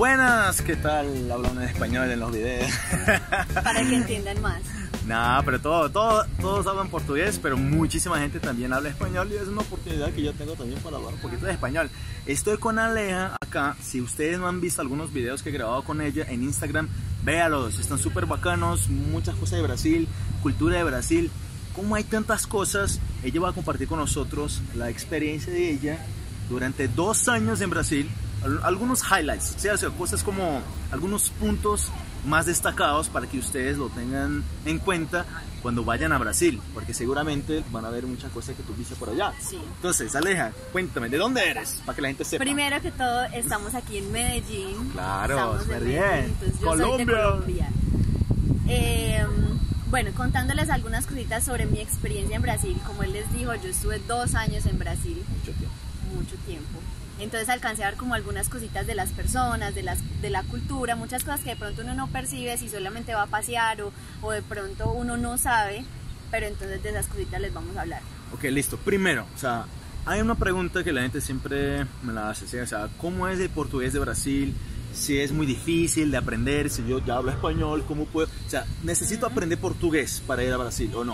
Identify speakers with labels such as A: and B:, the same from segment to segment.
A: Buenas, ¿qué tal? Hablan en español en los videos.
B: Para que entiendan más.
A: Nah, pero todos hablan portugués, pero muchísima gente también habla español y es una oportunidad que yo tengo también para hablar un poquito de español. Estoy con Aleja acá. Si ustedes no han visto algunos videos que he grabado con ella en Instagram, véalos, están súper bacanos, muchas cosas de Brasil, cultura de Brasil. Como hay tantas cosas, ella va a compartir con nosotros la experiencia de ella durante 2 años en Brasil. Algunos highlights, o sea, cosas como algunos puntos más destacados para que ustedes lo tengan en cuenta cuando vayan a Brasil, porque seguramente van a ver muchas cosas que tú viste por allá.
B: Sí.
A: Entonces, Aleja, cuéntame, ¿de dónde eres? Para que la gente sepa.
B: Primero que todo, estamos aquí en Medellín.
A: Claro, súper bien.
B: Entonces, yo
A: Colombia.
B: soy de Colombia. Bueno, contándoles algunas cositas sobre mi experiencia en Brasil. Como él les dijo, yo estuve 2 años en Brasil. Mucho tiempo. Entonces alcancé a ver como algunas cositas de las personas, de la cultura, muchas cosas que de pronto uno no percibe si solamente va a pasear o de pronto uno no sabe, pero entonces de esas cositas les vamos a hablar.
A: Ok, listo. Primero, o sea, hay una pregunta que la gente siempre me la hace, ¿sí? O sea, ¿cómo es el portugués de Brasil? Si es muy difícil de aprender, si yo ya hablo español, ¿cómo puedo? O sea, ¿necesito aprender portugués para ir a Brasil o no?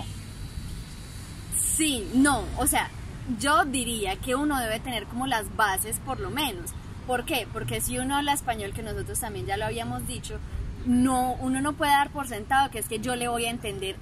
B: Sí, no, o sea, yo diría que uno debe tener como las bases por lo menos. ¿Por qué? Porque si uno habla español, que nosotros también ya lo habíamos dicho, uno no puede dar por sentado que es que yo le voy a entender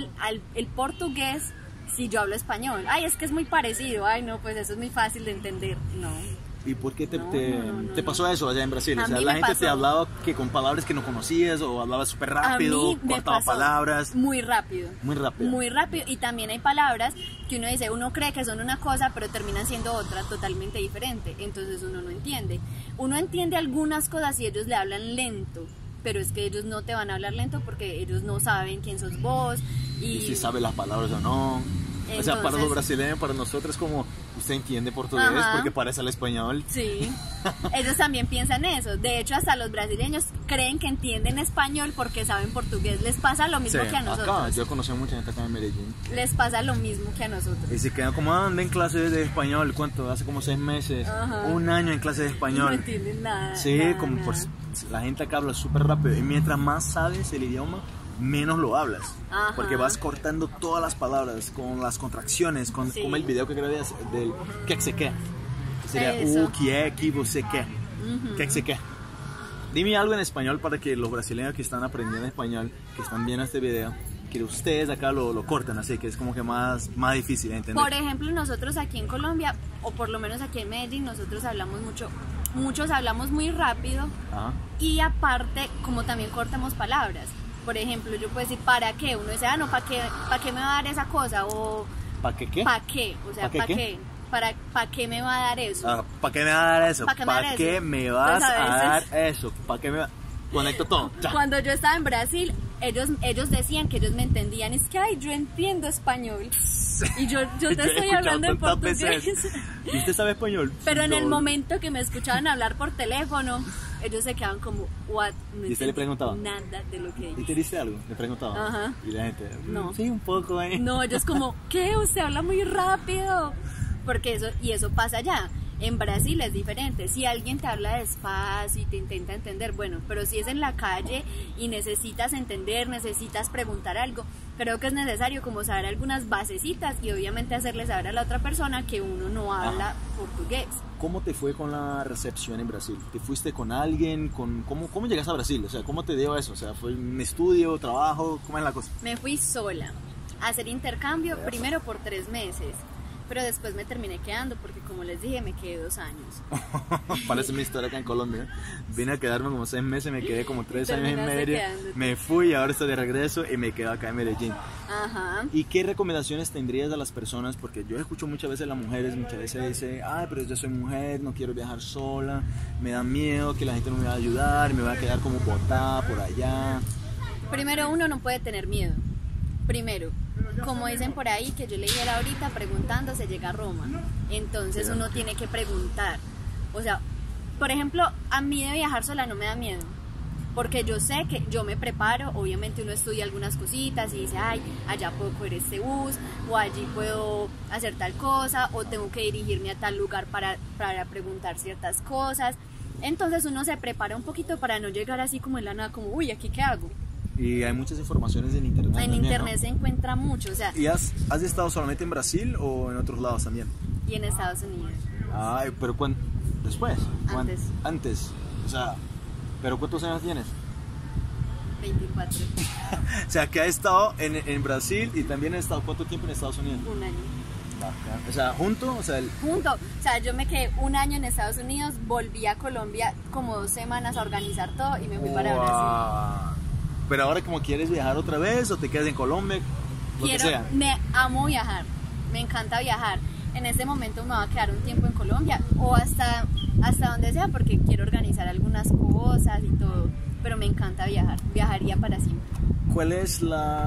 B: el portugués si yo hablo español. Ay, es que es muy parecido. Ay, no, pues eso es muy fácil de entender. No.
A: ¿Y por qué te pasó
B: no.
A: eso allá en Brasil? O sea,
B: A mí
A: la
B: me
A: gente
B: pasó.
A: te hablaba que con palabras que no conocías o hablabas súper rápido,
B: A mí me
A: cortaba
B: pasó
A: palabras.
B: muy rápido.
A: Muy rápido.
B: Muy rápido. Y también hay palabras que uno dice, uno cree que son una cosa, pero terminan siendo otra totalmente diferente. Entonces uno no entiende. Uno entiende algunas cosas y ellos le hablan lento. Pero es que ellos no te van a hablar lento porque ellos no saben quién sos vos.
A: Y si sabes las palabras o no.
B: Entonces,
A: o sea, para los brasileños, para nosotros como usted entiende portugués porque parece el español.
B: Sí, ellos también piensan eso. De hecho, hasta los brasileños creen que entienden español porque saben portugués. Les pasa lo mismo que a nosotros.
A: Acá, yo conocí a mucha gente acá en Medellín.
B: Les pasa lo mismo que a nosotros.
A: Y se quedan como, anda en clases de español, ¿cuánto? Hace como 6 meses, 1 año en clases de español.
B: No entienden nada.
A: Sí,
B: nada,
A: como
B: nada.
A: Pues, la gente acá habla súper rápido y mientras más sabes el idioma, menos lo hablas.
B: Ajá.
A: Porque vas cortando todas las palabras con las contracciones,
B: Sí.
A: como el video que grabé del que se qué. Sería
B: Eso.
A: que você quer. Que se qué. Dime algo en español para que los brasileños que están aprendiendo español, que están viendo este video, que ustedes acá lo corten así, que es como que más difícil de entender.
B: Por ejemplo, nosotros aquí en Colombia, o por lo menos aquí en Medellín, nosotros hablamos muchos hablamos muy rápido.
A: Ajá.
B: Y aparte, como también cortamos palabras. Por ejemplo, yo puedo decir, ¿para qué? Uno dice, no, ¿para qué me va a dar esa cosa? O,
A: ¿Para qué qué?
B: ¿para qué? O sea, ¿para qué? ¿Para qué me va a dar eso?
A: ¿Para qué me vas a dar eso?
B: ¿Para qué me va a dar
A: ¿Para qué
B: eso?
A: me vas
B: Pues a
A: a dar
B: veces-
A: eso? ¿Para qué me va? Conecto todo. Ya.
B: Cuando yo estaba en Brasil, ellos decían que ellos me entendían. Es que, ay, yo entiendo español. Y yo te
A: Yo he
B: estoy
A: escuchado
B: hablando en
A: tantas
B: portugués.
A: veces. ¿Y usted sabe español?
B: Pero en el
A: No.
B: momento que me escuchaban hablar por teléfono, ellos se quedaban como, what? No
A: ¿Y usted le
B: entendí
A: preguntaba?
B: nada de lo que
A: ¿Y
B: dice.
A: te dice algo? Le preguntaba.
B: Ajá.
A: Y la gente,
B: No.
A: sí, un poco,
B: No, ellos como, ¿qué? Usted habla muy rápido. Porque eso pasa allá. En Brasil es diferente. Si alguien te habla despacio y te intenta entender, bueno, pero si es en la calle y necesitas entender, necesitas preguntar algo, creo que es necesario como saber algunas basecitas y obviamente hacerle saber a la otra persona que uno no habla portugués.
A: ¿Cómo te fue con la recepción en Brasil? ¿Te fuiste con alguien? ¿Cómo llegaste a Brasil? O sea, ¿cómo te dio eso? O sea, ¿fue un estudio, trabajo? ¿Cómo es la cosa?
B: Me fui sola a hacer intercambio, primero por 3 meses, pero después me terminé quedando porque, como les dije, me quedé 2 años.
A: Parece mi historia acá en Colombia. Vine a quedarme como 6 meses, me quedé como 3 años y
B: Terminaste
A: medio.
B: quedándote.
A: Me fui y ahora estoy de regreso y me quedo acá en Medellín.
B: Ajá.
A: ¿Y qué recomendaciones tendrías a las personas? Porque yo escucho muchas veces a las mujeres, muchas veces dicen, ay, pero yo soy mujer, no quiero viajar sola, me da miedo que la gente no me va a ayudar, me voy a quedar como botada por allá.
B: Primero, uno no puede tener miedo. Primero, como dicen por ahí, que yo le dijera ahorita, preguntando se llega a Roma. Entonces uno tiene que preguntar. O sea, por ejemplo, a mí de viajar sola no me da miedo. Porque yo sé que yo me preparo, obviamente uno estudia algunas cositas y dice, ay, allá puedo coger este bus, o allí puedo hacer tal cosa, o tengo que dirigirme a tal lugar para preguntar ciertas cosas. Entonces uno se prepara un poquito para no llegar así como en la nada, como, uy, ¿aquí qué hago?
A: Y hay muchas informaciones en internet.
B: En
A: también,
B: internet,
A: ¿no?
B: se encuentra mucho, o sea,
A: ¿Y has estado solamente en Brasil o en otros lados también?
B: y en Estados Unidos.
A: Ay, pero después.
B: Antes.
A: Antes. O sea, ¿pero cuántos años tienes?
B: 24,
A: O sea, que ha estado en Brasil y también ha estado ¿cuánto tiempo en Estados Unidos?
B: un año.
A: Bacán. O sea, junto, o sea,
B: Junto, o sea, yo me quedé un año en Estados Unidos, volví a Colombia como 2 semanas a organizar todo y me fui para Brasil.
A: Pero ahora como quieres viajar otra vez o te quedas en Colombia, lo que sea.
B: Me amo viajar, me encanta viajar. En este momento me va a quedar un tiempo en Colombia o hasta donde sea porque quiero organizar algunas cosas y todo, pero me encanta viajar, viajaría para siempre.
A: ¿Cuál es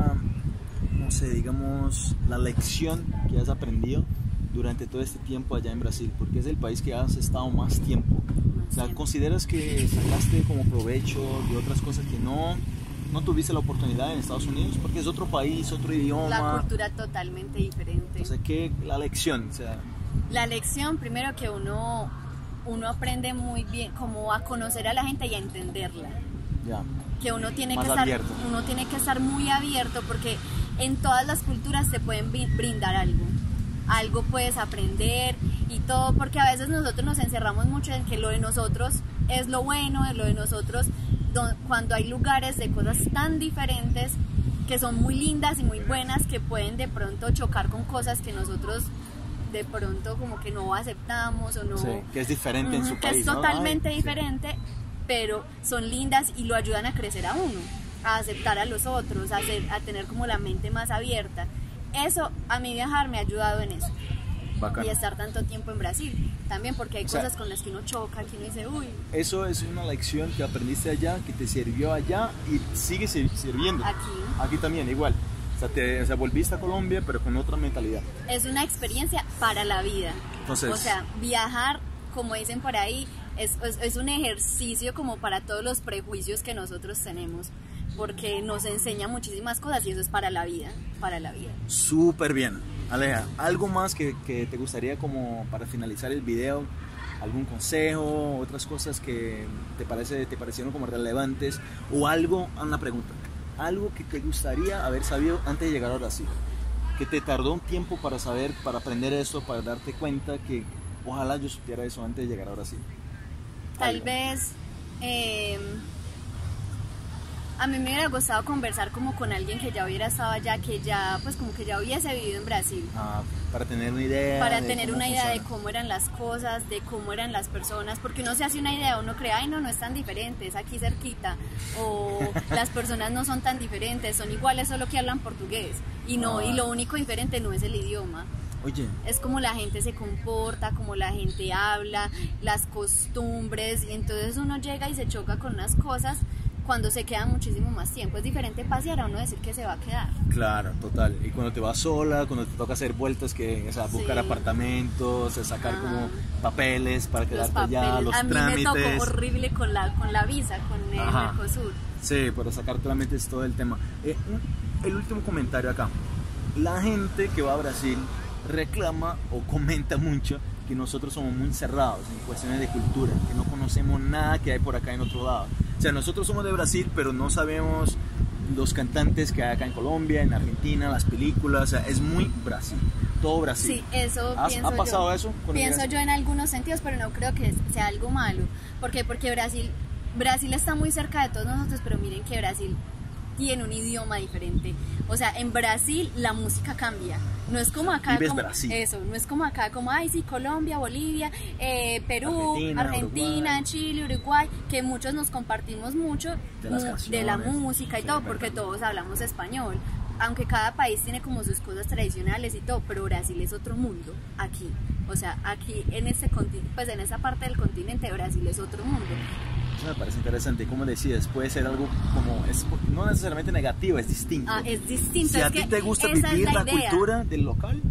A: no sé, digamos, la lección que has aprendido durante todo este tiempo allá en Brasil? Porque es el país que has estado más tiempo. O sea, ¿consideras que sacaste como provecho de otras cosas que no tuviste la oportunidad en Estados Unidos? Porque es otro país, otro idioma.
B: La cultura totalmente diferente.
A: O sea, ¿qué la lección? O sea,
B: la lección, primero que uno aprende muy bien como a conocer a la gente y a entenderla.
A: ya.
B: Que uno tiene
A: Más
B: que
A: abierto.
B: uno tiene que estar muy abierto porque en todas las culturas te pueden brindar algo puedes aprender y todo, porque a veces nosotros nos encerramos mucho en que lo de nosotros es lo bueno, es lo de nosotros, cuando hay lugares de cosas tan diferentes que son muy lindas y muy buenas que pueden de pronto chocar con cosas que nosotros de pronto como que no aceptamos o no,
A: Sí, que es diferente en su
B: que
A: país,
B: es
A: ¿no?
B: totalmente
A: Ay,
B: diferente, pero son lindas y lo ayudan a crecer a uno, a aceptar a los otros, a tener como la mente más abierta. Eso, a mí viajar me ha ayudado en eso.
A: Bacán.
B: Y estar tanto tiempo en Brasil también, porque hay
A: O sea,
B: cosas con las que uno choca, que uno dice, uy,
A: Eso es una lección que aprendiste allá, que te sirvió allá y sigue sirviendo. Aquí también, igual. O sea, volviste a Colombia, pero con otra mentalidad.
B: es una experiencia para la vida.
A: Entonces,
B: o sea, viajar, como dicen por ahí, es un ejercicio como para todos los prejuicios que nosotros tenemos, porque nos enseña muchísimas cosas y eso es para la vida, para la vida.
A: súper bien. Aleja, ¿algo más que te gustaría como para finalizar el video? ¿Algún consejo? ¿Otras cosas que te parecieron como relevantes? ¿O algo, una pregunta, algo que te gustaría haber sabido antes de llegar a Brasil? Que te tardó un tiempo para saber, para aprender esto, para darte cuenta que ojalá yo supiera eso antes de llegar a Brasil.
B: Tal
A: Algo.
B: vez a mí me hubiera gustado conversar como con alguien que ya hubiera estado allá, que ya pues como que ya hubiese vivido en Brasil,
A: Para tener una idea.
B: para
A: de
B: tener
A: cómo
B: una idea de
A: funciona.
B: cómo eran las cosas, de cómo eran las personas, porque uno se hace una idea, uno cree, ay no es tan diferente, es aquí cerquita, o las personas no son tan diferentes, son iguales, solo que hablan portugués, y no, y lo único diferente no es el idioma.
A: Oye,
B: Es como la gente se comporta, como la gente habla, las costumbres, y entonces uno llega y se choca con unas cosas cuando se queda muchísimo más tiempo. Es diferente pasear a uno decir que se va a quedar.
A: claro, total. Y cuando te vas sola, cuando te toca hacer vueltas, o sea, buscar
B: Sí.
A: apartamentos, sacar
B: Ajá.
A: como papeles para
B: Los
A: quedarte allá, los
B: a mí
A: trámites.
B: me tocó horrible con la visa, con el
A: Ajá.
B: Mercosur.
A: Sí, para sacar solamente es todo el tema. El último comentario acá. La gente que va a Brasil reclama o comenta mucho que nosotros somos muy cerrados en cuestiones de cultura, que no conocemos nada que hay por acá en otro lado. O sea, nosotros somos de Brasil, pero no sabemos los cantantes que hay acá en Colombia, en Argentina, las películas, o sea, es muy Brasil, todo Brasil.
B: Sí, eso pienso
A: ¿Ha pasado
B: yo.
A: eso?
B: Pienso yo en algunos sentidos, pero no creo que sea algo malo. ¿Por qué? Porque Brasil está muy cerca de todos nosotros, pero miren que Brasil tiene un idioma diferente. O sea, en Brasil la música cambia. No es como acá,
A: Vives
B: como,
A: Brasil.
B: eso, no es como acá, como, ay, sí, Colombia, Bolivia, Perú, Argentina,
A: Uruguay.
B: Chile, Uruguay, que muchos nos compartimos mucho
A: De las
B: de la
A: canciones.
B: música y
A: Sí,
B: todo,
A: verdad.
B: porque todos hablamos español. Aunque cada país tiene como sus cosas tradicionales y todo, pero Brasil es otro mundo aquí. O sea, aquí en este continente, pues en esa parte del continente, Brasil es otro mundo.
A: Eso me parece interesante. Como decías, puede ser algo como, no necesariamente negativo, es distinto.
B: Es distinto.
A: Si
B: es
A: a ti
B: que
A: te gusta
B: esa
A: vivir
B: es
A: la
B: idea.
A: cultura del local,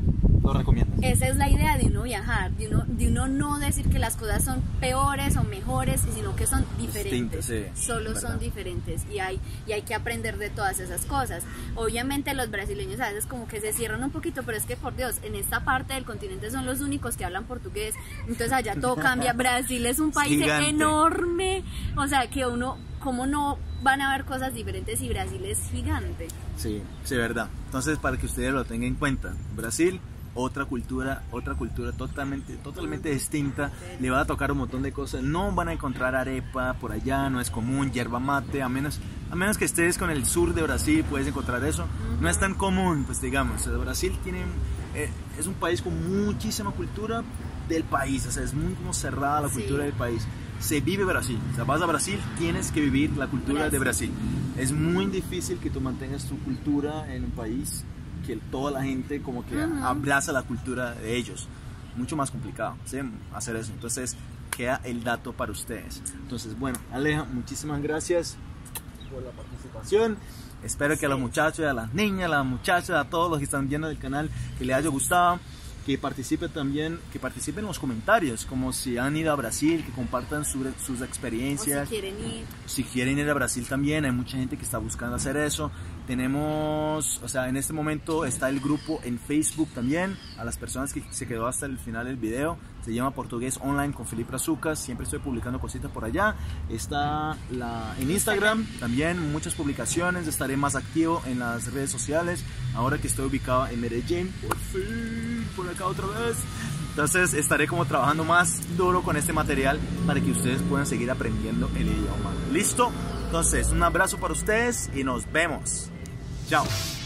A: lo recomiendas.
B: Esa es la idea de uno viajar, de uno no decir que las cosas son peores o mejores, sino que son diferentes.
A: Distintas, sí,
B: solo
A: verdad.
B: son diferentes y hay que aprender de todas esas cosas. Obviamente los brasileños a veces como que se cierran un poquito, pero es que por Dios, en esta parte del continente son los únicos que hablan portugués, entonces allá todo cambia. Brasil es un país
A: Gigante.
B: enorme, o sea que uno, ¿cómo no van a ver cosas diferentes si Brasil es gigante?
A: Sí, sí, verdad. Entonces, para que ustedes lo tengan en cuenta, Brasil, otra cultura totalmente distinta. Le va a tocar un montón de cosas. No van a encontrar arepa por allá, no es común, yerba mate, a menos que estés con el sur de Brasil, puedes encontrar eso. No es tan común, pues digamos. Brasil es un país con muchísima cultura del país, o sea, es muy como cerrada la cultura del país. Se vive Brasil, o sea, vas a Brasil, tienes que vivir la cultura de Brasil. Es muy difícil que tú mantengas tu cultura en un país que toda la gente como que abraza la cultura de ellos. Mucho más complicado, ¿sí? Hacer eso. Entonces queda el dato para ustedes. Entonces, bueno, Aleja, muchísimas gracias por la participación. Espero que a los muchachos, a las niñas, a las muchachas, a todos los que están viendo el canal, que les haya gustado. Que participen en los comentarios, como si han ido a Brasil, que compartan sus experiencias.
B: O si quieren ir.
A: Si quieren ir a Brasil también, hay mucha gente que está buscando hacer eso. Tenemos, o sea, en este momento está el grupo en Facebook también, a las personas que se quedó hasta el final del video. Se llama Portugués Online con Felipe Azucas, siempre estoy publicando cositas por allá. Está en Instagram también, muchas publicaciones, estaré más activo en las redes sociales, ahora que estoy ubicado en Medellín, por fin, por acá otra vez. Entonces estaré como trabajando más duro con este material para que ustedes puedan seguir aprendiendo el idioma. ¿Listo? Entonces, un abrazo para ustedes y nos vemos. Chao.